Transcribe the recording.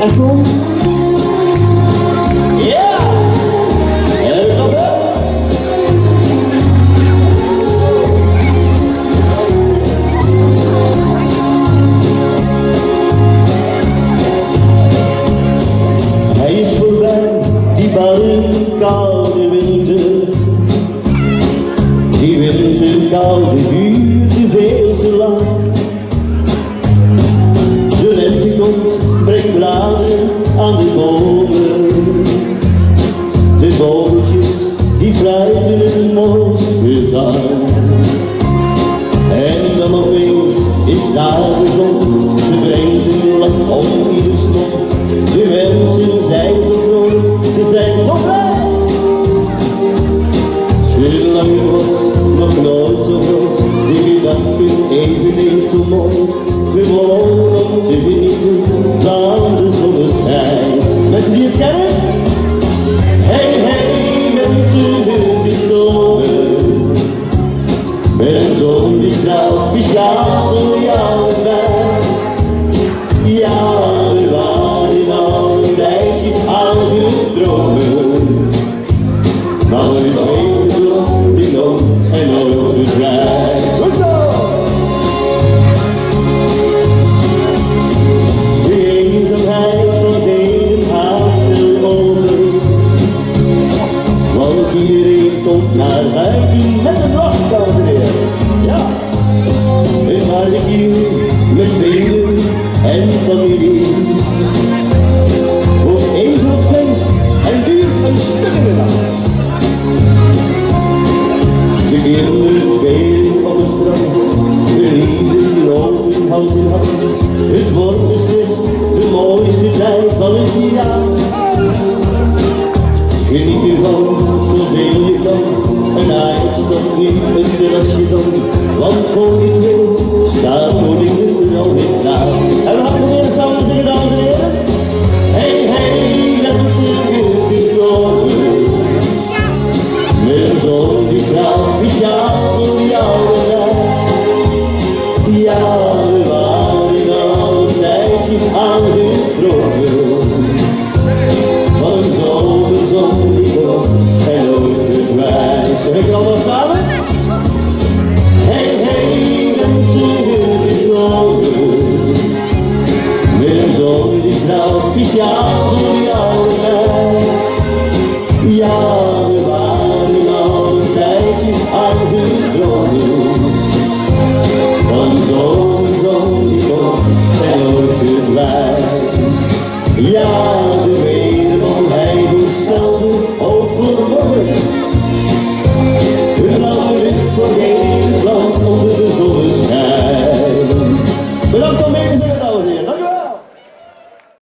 Echt om? Ja! En ik nog wel. Hij is voorbij, die barre koude winter. Die winterkoude duurde veel te lang. De lente komt, brengt bladeren aan de bomen. De vogeltjes die fluiten een mooiste zang. En dan opeens is daar de zon, ze brengt een lach om ieder stond. De mensen zijn zo groot, ze zijn zo blij. Zolang was nog nooit zo groot, die gedachten eveneens zo mooi. Gewoon om te genieten van de zonneschijn. Mensen die het kennen? Hey, hey, mensen, het is zomer. Met een zon die straalt speciaal voor jou en mij. Ja, we waren al een tijdje aan het dromen. Maar er is weer de zon die nooit en nooit verdwijnt. Goed zo! De eenzaamheid van heden haalt stil over. Want iedereen komt naar buiten met een lach, dames en heren. Ja! Een barbecue met vrienden en familie. Wordt één groot feest en duurt een stuk in de nacht. De kinderen spelen op het strand, de lieden lopen hand in hand. Het wordt beslist de mooiste tijd van het jaar. Geniet ervan, zoveel je kan, en uitstap nu een terrasje dan. Want voor je het weet, staat koning er alweer klaar. En we gaan proberen samen te zingen, dames en heren. Hey, hey, mensen, het is zomer. Met een zon die straalt speciaal voor jou en mij. Ja, we waren al een tijdje aan het dromen. Van een zomerzon die komt en nooit verdwijnt. Zeg ik er allemaal samen? Hey, hey, mensen, het is zomer. Met een zon die straalt speciaal voor jou en mij. Ja, we waren al een tijdje aan het dromen. Van een zomerzon die komt en nooit verdwijnt. Ja, de weerman hij voorspelde ook voor morgen. Een blauwe lucht voor